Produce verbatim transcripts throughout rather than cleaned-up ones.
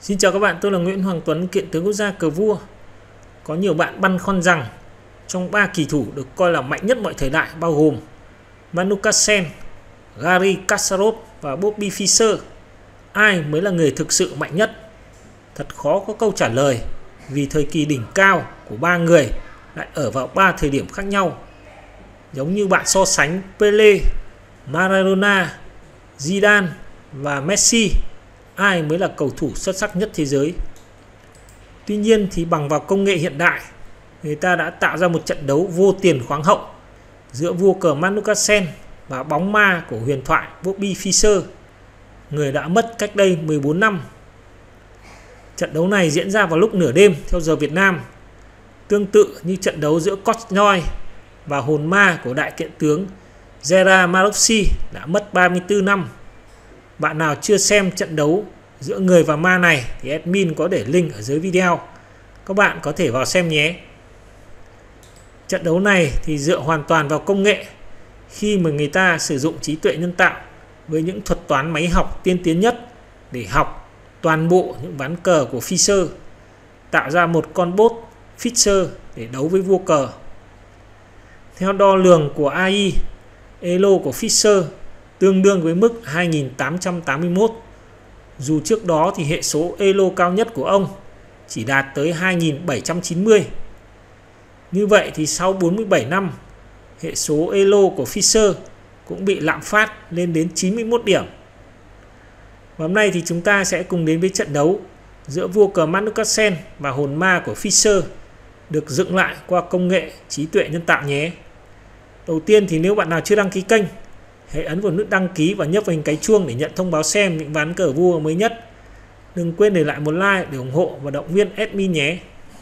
Xin chào các bạn, tôi là Nguyễn Hoàng Tuấn, kiện tướng quốc gia cờ vua. Có nhiều bạn băn khoăn rằng trong ba kỳ thủ được coi là mạnh nhất mọi thời đại bao gồm Magnus Carlsen, Garry Kasparov và Bobby Fischer, ai mới là người thực sự mạnh nhất? Thật khó có câu trả lời vì thời kỳ đỉnh cao của ba người lại ở vào ba thời điểm khác nhau. Giống như bạn so sánh Pele, Maradona, Zidane và Messi, ai mới là cầu thủ xuất sắc nhất thế giới? Tuy nhiên thì bằng vào công nghệ hiện đại, người ta đã tạo ra một trận đấu vô tiền khoáng hậu giữa vua cờ Magnus Carlsen và bóng ma của huyền thoại Bobby Fischer, người đã mất cách đây mười bốn năm. Trận đấu này diễn ra vào lúc nửa đêm theo giờ Việt Nam, tương tự như trận đấu giữa Korchnoi và hồn ma của đại kiện tướng Gerard Maroczy đã mất ba mươi tư năm. Bạn nào chưa xem trận đấu giữa người và ma này thì admin có để link ở dưới video, các bạn có thể vào xem nhé. Trận đấu này thì dựa hoàn toàn vào công nghệ, khi mà người ta sử dụng trí tuệ nhân tạo với những thuật toán máy học tiên tiến nhất để học toàn bộ những ván cờ của Fischer, tạo ra một con bot Fischer để đấu với vua cờ. Theo đo lường của a i, elo của Fischer tương đương với mức hai nghìn tám trăm tám mươi mốt, dù trước đó thì hệ số elo cao nhất của ông chỉ đạt tới hai nghìn bảy trăm chín mươi. Như vậy thì sau bốn mươi bảy năm, hệ số elo của Fischer cũng bị lạm phát lên đến chín mươi mốt điểm. Và hôm nay thì chúng ta sẽ cùng đến với trận đấu giữa vua cờ Magnus Carlsen và hồn ma của Fischer, được dựng lại qua công nghệ trí tuệ nhân tạo nhé. Đầu tiên thì nếu bạn nào chưa đăng ký kênh, hãy ấn vào nút đăng ký và nhấp vào hình cái chuông để nhận thông báo xem những ván cờ vua mới nhất. Đừng quên để lại một like để ủng hộ và động viên admin nhé.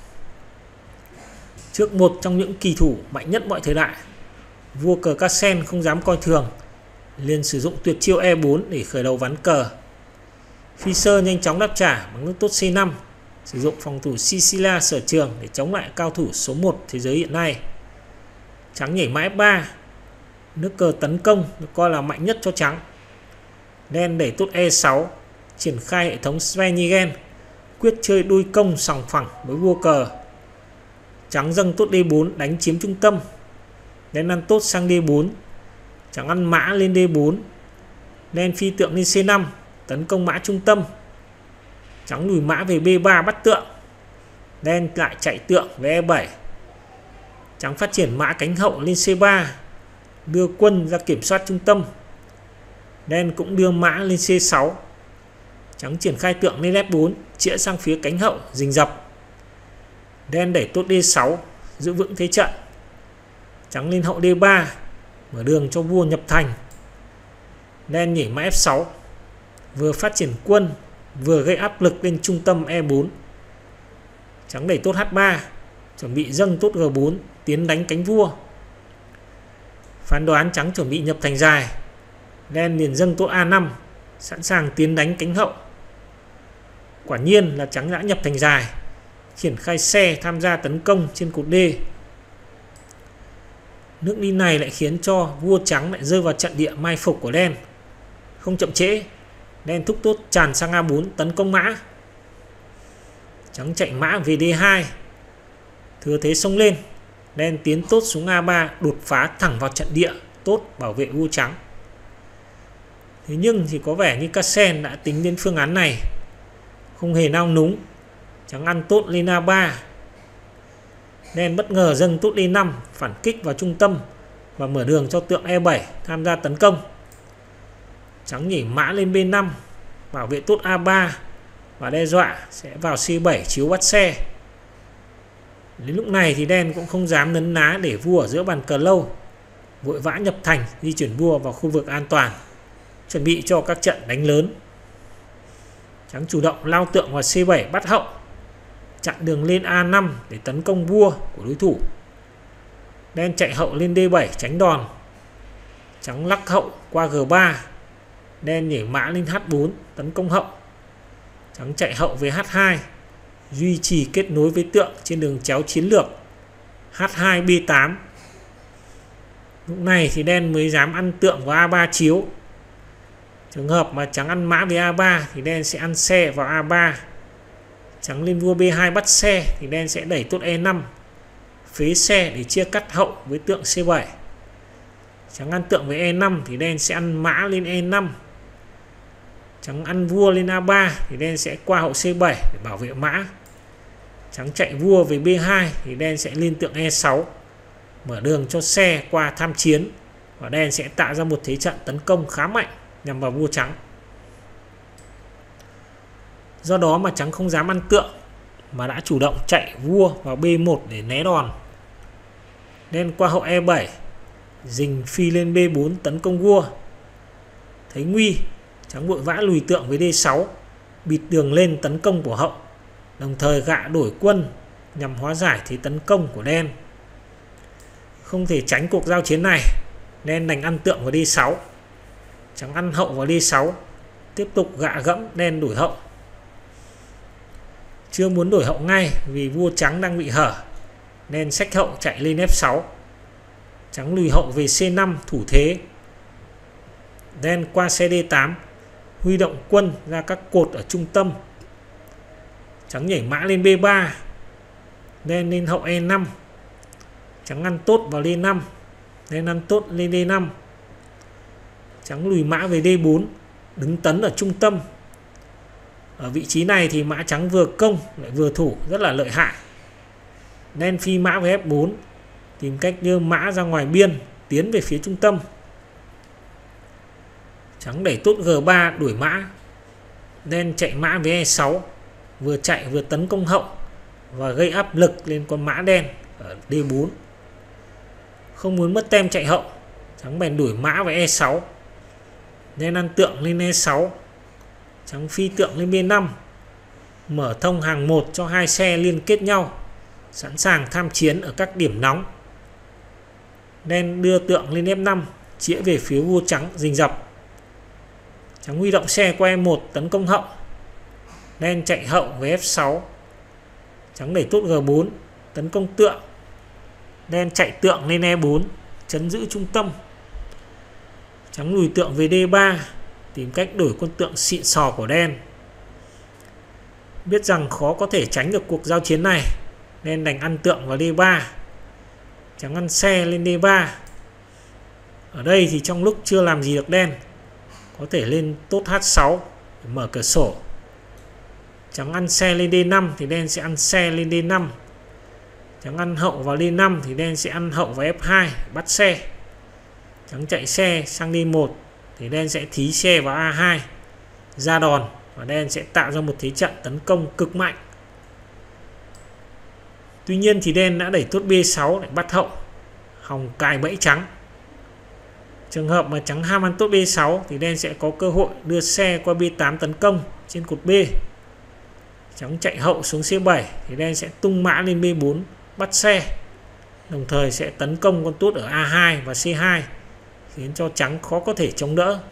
Trước một trong những kỳ thủ mạnh nhất mọi thời đại, vua cờ Carlsen không dám coi thường, liền sử dụng tuyệt chiêu e bốn để khởi đầu ván cờ. Fischer nhanh chóng đáp trả bằng nước tốt xê năm, sử dụng phòng thủ Sicilia sở trường để chống lại cao thủ số một thế giới hiện nay. Trắng nhảy mã ép ba, nước cờ tấn công được coi là mạnh nhất cho trắng. Đen đẩy tốt e sáu, triển khai hệ thống Svenigen, quyết chơi đuôi công sòng phẳng với vua cờ. Trắng dâng tốt đê bốn đánh chiếm trung tâm. Đen ăn tốt sang đê bốn, trắng ăn mã lên đê bốn. Đen phi tượng lên xê năm, tấn công mã trung tâm. Trắng lùi mã về bê ba bắt tượng. Đen lại chạy tượng về e bảy. Trắng phát triển mã cánh hậu lên xê ba, đưa quân ra kiểm soát trung tâm. Đen cũng đưa mã lên xê sáu. Trắng triển khai tượng lên ép bốn, chĩa sang phía cánh hậu rình rập. Đen đẩy tốt đê sáu, giữ vững thế trận. Trắng lên hậu đê ba, mở đường cho vua nhập thành. Đen nhảy mã ép sáu, vừa phát triển quân vừa gây áp lực lên trung tâm e bốn. Trắng đẩy tốt hát ba, chuẩn bị dâng tốt giê bốn, tiến đánh cánh vua. Phán đoán trắng chuẩn bị nhập thành dài. Đen liền dâng tốt a năm, sẵn sàng tiến đánh cánh hậu. Quả nhiên là trắng đã nhập thành dài, triển khai xe tham gia tấn công trên cột D. Nước đi này lại khiến cho vua trắng lại rơi vào trận địa mai phục của đen. Không chậm trễ, đen thúc tốt tràn sang a bốn tấn công mã. Trắng chạy mã về đê hai, thừa thế xông lên. Đen tiến tốt xuống a ba, đột phá thẳng vào trận địa tốt bảo vệ vua trắng. Thế nhưng thì có vẻ như Carlsen đã tính đến phương án này, không hề nao núng. Trắng ăn tốt lên a ba. Đen bất ngờ dâng tốt đê năm, phản kích vào trung tâm và mở đường cho tượng e bảy tham gia tấn công. Trắng nhảy mã lên bê năm, bảo vệ tốt a ba và đe dọa sẽ vào xê bảy chiếu bắt xe. Đến lúc này thì đen cũng không dám nấn ná để vua ở giữa bàn cờ lâu, vội vã nhập thành, di chuyển vua vào khu vực an toàn, chuẩn bị cho các trận đánh lớn. Trắng chủ động lao tượng vào xê bảy bắt hậu, chặn đường lên a năm để tấn công vua của đối thủ. Đen chạy hậu lên đê bảy tránh đòn. Trắng lắc hậu qua giê ba. Đen nhảy mã lên hát bốn tấn công hậu. Trắng chạy hậu về hát hai, duy trì kết nối với tượng trên đường chéo chiến lược hát hai bê tám. Lúc này thì đen mới dám ăn tượng vào a ba chiếu. Trường hợp mà trắng ăn mã với a ba thì đen sẽ ăn xe vào a ba Trắng lên vua B hai bắt xe thì đen sẽ đẩy tốt E năm, phế xe để chia cắt hậu với tượng C bảy. Trắng ăn tượng với E năm thì đen sẽ ăn mã lên E năm. Trắng ăn vua lên A ba thì đen sẽ qua hậu C bảy để bảo vệ mã. Trắng chạy vua về B hai thì đen sẽ lên tượng E sáu, mở đường cho xe qua tham chiến, và đen sẽ tạo ra một thế trận tấn công khá mạnh nhằm vào vua trắng. Do đó mà trắng không dám ăn tượng mà đã chủ động chạy vua vào B một để né đòn. Đen qua hậu E bảy, rình phi lên B bốn tấn công vua. Thấy nguy, trắng vội vã lùi tượng với D sáu, bịt đường lên tấn công của hậu, đồng thời gạ đổi quân nhằm hóa giải thế tấn công của đen. Không thể tránh cuộc giao chiến này, đen đành ăn tượng vào D sáu. Trắng ăn hậu vào D sáu, tiếp tục gạ gẫm đen đổi hậu. Chưa muốn đổi hậu ngay vì vua trắng đang bị hở, nên xách hậu chạy lên F sáu. Trắng lùi hậu về C năm thủ thế. Đen qua xe D tám, huy động quân ra các cột ở trung tâm. Trắng nhảy mã lên B ba, đen lên hậu E năm. Trắng ăn tốt vào D năm, đen ăn tốt lên D năm. Trắng lùi mã về D bốn, đứng tấn ở trung tâm. Ở vị trí này thì mã trắng vừa công lại vừa thủ, rất là lợi hại. Đen phi mã với F bốn, tìm cách đưa mã ra ngoài biên, tiến về phía trung tâm. Trắng đẩy tốt G ba đuổi mã. Đen chạy mã với E sáu, vừa chạy vừa tấn công hậu và gây áp lực lên con mã đen ở D bốn. Không muốn mất tem chạy hậu, trắng bèn đuổi mã với E sáu. Đen ăn tượng lên E sáu. Trắng phi tượng lên B năm, mở thông hàng một cho hai xe liên kết nhau, sẵn sàng tham chiến ở các điểm nóng. Đen đưa tượng lên F năm, chĩa về phía vua trắng rình rập. Trắng huy động xe qua E một tấn công hậu. Đen chạy hậu với F sáu. Trắng đẩy tốt G bốn tấn công tượng. Đen chạy tượng lên E bốn chấn giữ trung tâm. Trắng lùi tượng về D ba, tìm cách đổi quân tượng xịn sò của đen. Biết rằng khó có thể tránh được cuộc giao chiến này, nên đành ăn tượng vào D ba. Trắng ăn xe lên D ba. Ở đây thì trong lúc chưa làm gì được đen, có thể lên tốt H sáu để mở cửa sổ. Trắng ăn xe lên D năm thì đen sẽ ăn xe lên D năm. Trắng ăn hậu vào D năm thì đen sẽ ăn hậu vào F hai bắt xe. Trắng chạy xe sang D một thì đen sẽ thí xe vào A hai ra đòn, và đen sẽ tạo ra một thế trận tấn công cực mạnh. Tuy nhiên thì đen đã đẩy tốt B sáu để bắt hậu, hòng cài bẫy trắng. Trường hợp mà trắng ham ăn tốt B sáu thì đen sẽ có cơ hội đưa xe qua B tám tấn công trên cột B. Trắng chạy hậu xuống C bảy thì đen sẽ tung mã lên B bốn bắt xe, đồng thời sẽ tấn công con tốt ở A hai và C hai, khiến cho trắng khó có thể chống đỡ.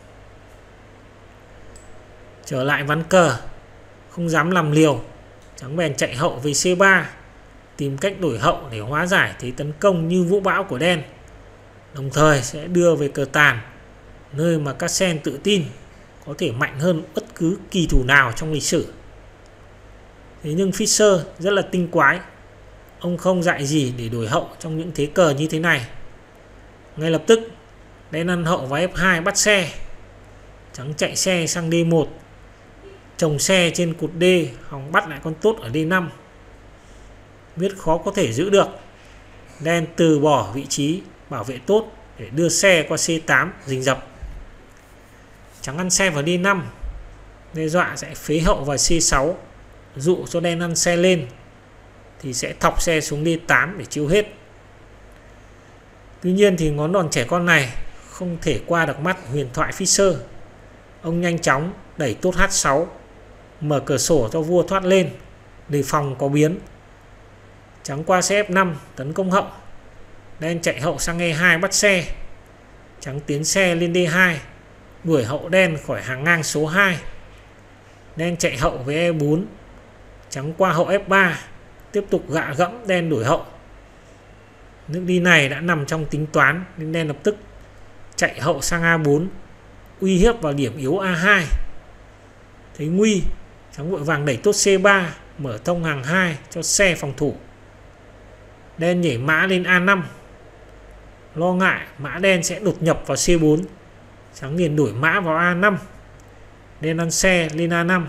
Trở lại ván cờ, không dám làm liều, trắng bèn chạy hậu về C ba, tìm cách đổi hậu để hóa giải thế tấn công như vũ bão của đen, đồng thời sẽ đưa về cờ tàn, nơi mà các sen tự tin có thể mạnh hơn bất cứ kỳ thủ nào trong lịch sử. Thế nhưng Fischer rất là tinh quái, ông không dạy gì để đổi hậu trong những thế cờ như thế này. Ngay lập tức đen ăn hậu vào F hai bắt xe. Trắng chạy xe sang D một, chồng xe trên cột D, hòng bắt lại con tốt ở D năm. Biết khó có thể giữ được, đen từ bỏ vị trí bảo vệ tốt để đưa xe qua C tám rình rập. Trắng ăn xe vào D năm, đe dọa sẽ phế hậu vào C sáu, dụ cho đen ăn xe lên thì sẽ thọc xe xuống D tám để chiêu hết. Tuy nhiên thì ngón đòn trẻ con này không thể qua được mắt huyền thoại Fischer. Ông nhanh chóng đẩy tốt H sáu, mở cửa sổ cho vua thoát lên, đề phòng có biến. Trắng qua xe F năm tấn công hậu. Đen chạy hậu sang E hai bắt xe. Trắng tiến xe lên D hai, đuổi hậu đen khỏi hàng ngang số hai. Đen chạy hậu với E bốn. Trắng qua hậu F ba, tiếp tục gạ gẫm đen đuổi hậu. Nước đi này đã nằm trong tính toán nên đen lập tức chạy hậu sang A bốn, uy hiếp vào điểm yếu A hai. Thấy nguy, trắng vội vàng đẩy tốt C ba mở thông hàng hai cho xe phòng thủ. Đen nhảy mã lên a năm. Lo ngại mã đen sẽ đột nhập vào c bốn. Trắng liền đổi mã vào a năm. Đen ăn xe lên a năm.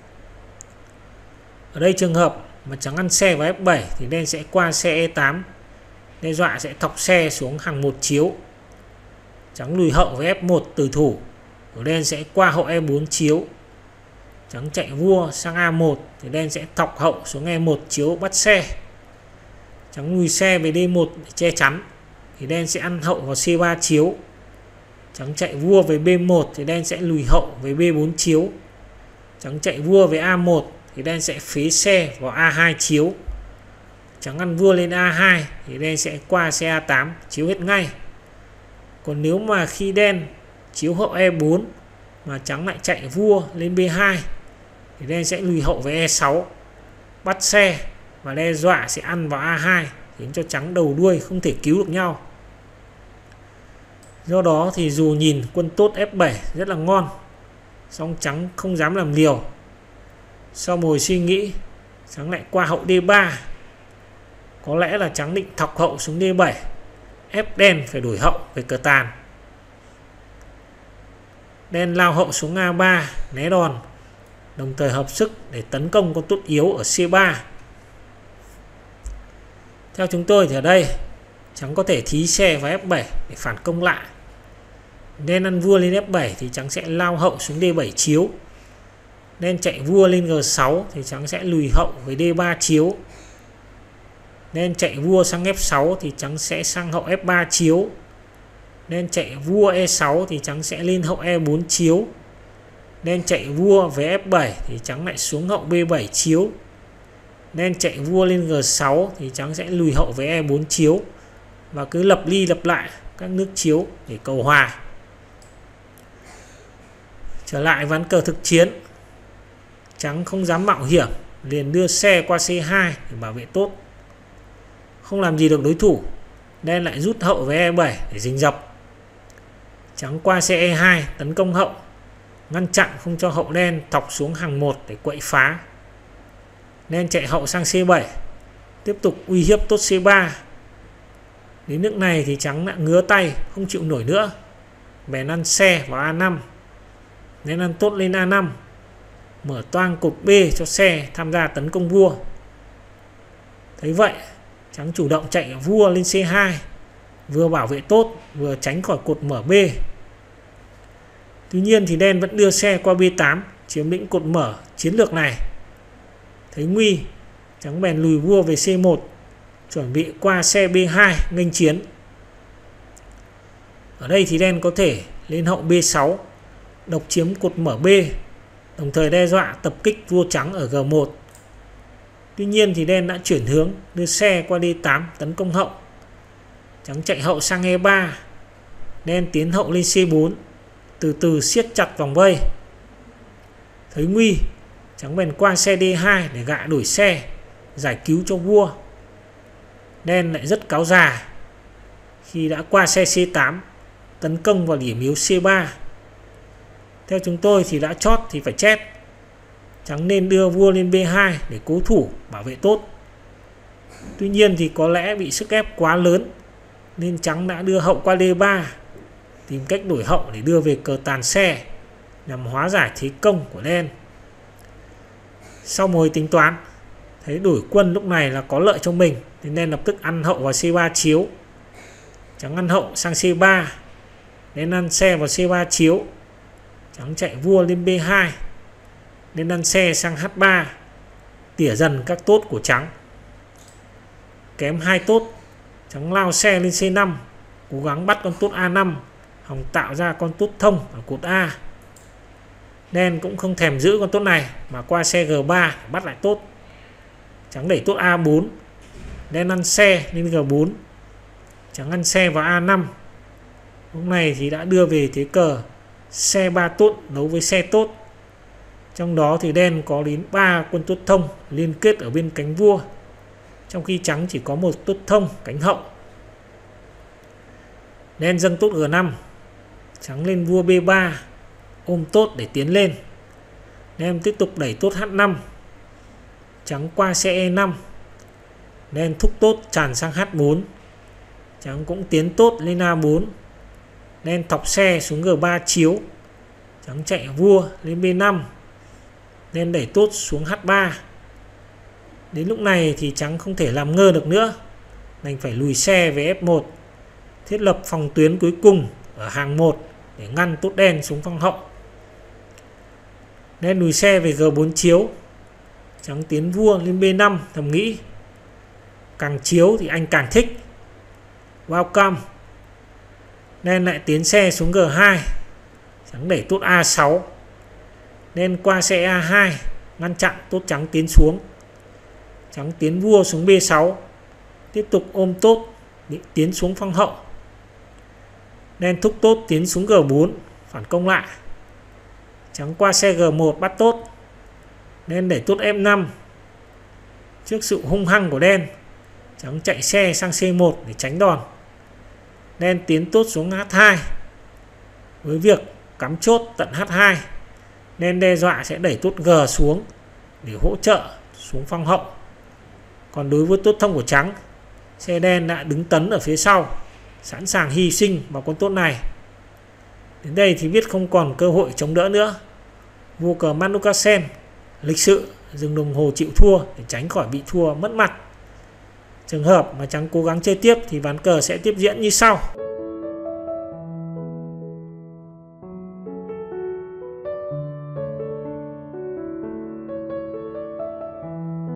Ở đây trường hợp mà trắng ăn xe vào f bảy thì đen sẽ qua xe e tám. Đe dọa sẽ thọc xe xuống hàng một chiếu. Trắng lùi hậu với f một tử thủ. Ở đen sẽ qua hậu e bốn chiếu. Trắng chạy vua sang a một thì đen sẽ thọc hậu xuống e một chiếu bắt xe. Trắng lùi xe về d một để che chắn thì đen sẽ ăn hậu vào c ba chiếu. Trắng chạy vua về b một thì đen sẽ lùi hậu với b bốn chiếu. Trắng chạy vua về a một thì đen sẽ phế xe vào a hai chiếu. Trắng ăn vua lên a hai thì đen sẽ qua xe a tám chiếu hết ngay. Còn nếu mà khi đen chiếu hậu e bốn mà trắng lại chạy vua lên b hai thì đen sẽ lùi hậu với e sáu bắt xe và đe dọa sẽ ăn vào a hai khiến cho trắng đầu đuôi không thể cứu được nhau. Do đó thì dù nhìn quân tốt f bảy rất là ngon, song trắng không dám làm liều. Sau một hồi suy nghĩ, trắng lại qua hậu d ba. Có lẽ là trắng định thọc hậu xuống d bảy, ép đen phải đổi hậu về cờ tàn. Đen lao hậu xuống a ba né đòn, đồng thời hợp sức để tấn công con tốt yếu ở c ba. Theo chúng tôi thì ở đây trắng có thể thí xe vào f bảy để phản công lại. Đen ăn vua lên f bảy thì trắng sẽ lao hậu xuống d bảy chiếu. Đen chạy vua lên g sáu thì trắng sẽ lùi hậu với d ba chiếu. Đen chạy vua sang f sáu thì trắng sẽ sang hậu f ba chiếu. Đen chạy vua e sáu thì trắng sẽ lên hậu e bốn chiếu. Đen chạy vua với f bảy thì trắng lại xuống hậu b bảy chiếu. Đen chạy vua lên g sáu thì trắng sẽ lùi hậu với e bốn chiếu. Và cứ lặp đi lặp lại các nước chiếu để cầu hòa. Trở lại ván cờ thực chiến, trắng không dám mạo hiểm, liền đưa xe qua c hai để bảo vệ tốt. Không làm gì được đối thủ, đen lại rút hậu với e bảy để rình dập. Trắng qua xe e hai tấn công hậu, ngăn chặn không cho hậu đen thọc xuống hàng một để quậy phá. Đen chạy hậu sang c bảy, tiếp tục uy hiếp tốt c ba. Đến nước này thì trắng đã ngứa tay không chịu nổi nữa, bèn ăn xe vào a năm. Đen ăn tốt lên a năm, mở toang cột B cho xe tham gia tấn công vua. Thấy vậy, trắng chủ động chạy vua lên c hai, vừa bảo vệ tốt vừa tránh khỏi cột mở B. Tuy nhiên thì đen vẫn đưa xe qua b tám, chiếm lĩnh cột mở chiến lược này. Thấy nguy, trắng bèn lùi vua về c một, chuẩn bị qua xe b hai nghênh chiến. Ở đây thì đen có thể lên hậu b sáu, độc chiếm cột mở B, đồng thời đe dọa tập kích vua trắng ở g một. Tuy nhiên thì đen đã chuyển hướng đưa xe qua d tám tấn công hậu. Trắng chạy hậu sang e ba, đen tiến hậu lên c bốn, từ từ siết chặt vòng vây. Thấy nguy, trắng bèn qua xe d hai để gạ đổi xe, giải cứu cho vua. Đen lại rất cáo già khi đã qua xe c tám, tấn công vào điểm yếu c ba. Theo chúng tôi thì đã chót thì phải chết. Trắng nên đưa vua lên b hai để cố thủ bảo vệ tốt. Tuy nhiên thì có lẽ bị sức ép quá lớn nên trắng đã đưa hậu qua d ba, tìm cách đổi hậu để đưa về cờ tàn xe nhằm hóa giải thế công của đen. Sau một hồi tính toán, thấy đổi quân lúc này là có lợi cho mình nên đen lập tức ăn hậu vào c ba chiếu. Trắng ăn hậu sang c ba, đen ăn xe vào c ba chiếu. Trắng chạy vua lên b hai, đen ăn xe sang h ba, tỉa dần các tốt của trắng. Kém hai tốt, trắng lao xe lên c năm, cố gắng bắt con tốt a năm, hòng tạo ra con tốt thông ở cột A. Đen cũng không thèm giữ con tốt này mà qua xe g ba để bắt lại tốt. Trắng đẩy tốt a bốn, đen ăn xe lên g bốn. Trắng ăn xe vào a năm. Lúc này thì đã đưa về thế cờ xe ba tốt đấu với xe tốt. Trong đó thì đen có đến ba quân tốt thông liên kết ở bên cánh vua, trong khi trắng chỉ có một tốt thông cánh hậu. Đen dâng tốt g năm, trắng lên vua b ba, ôm tốt để tiến lên. Đen tiếp tục đẩy tốt h năm. Trắng qua xe e năm. Đen thúc tốt tràn sang H bốn. Trắng cũng tiến tốt lên A bốn. Đen thọc xe xuống G ba chiếu. Trắng chạy vua lên B năm. Đen đẩy tốt xuống H ba. Đến lúc này thì trắng không thể làm ngơ được nữa, đành phải lùi xe về F một, thiết lập phòng tuyến cuối cùng ở hàng một để ngăn tốt đen xuống phòng hậu. Đen lùi xe về G bốn chiếu. Trắng tiến vua lên B năm, thầm nghĩ càng chiếu thì anh càng thích. Welcome. Đen lại tiến xe xuống G hai. Trắng đẩy tốt A sáu. Đen qua xe A hai, ngăn chặn tốt trắng tiến xuống. Trắng tiến vua xuống B sáu, tiếp tục ôm tốt định tiến xuống phong hậu. Đen thúc tốt tiến xuống G bốn, phản công lại. Trắng qua xe G một bắt tốt. Đen đẩy tốt F năm. Trước sự hung hăng của đen, trắng chạy xe sang C một để tránh đòn. Đen tiến tốt xuống H hai. Với việc cắm chốt tận H hai, đen đe dọa sẽ đẩy tốt G xuống để hỗ trợ xuống phong hậu. Còn đối với tốt thông của trắng, xe đen đã đứng tấn ở phía sau, sẵn sàng hy sinh vào con tốt này. Đến đây thì biết không còn cơ hội chống đỡ nữa. Vua cờ Manuka Sen lịch sự dừng đồng hồ chịu thua để tránh khỏi bị thua mất mặt. Trường hợp mà trắng cố gắng chơi tiếp thì ván cờ sẽ tiếp diễn như sau.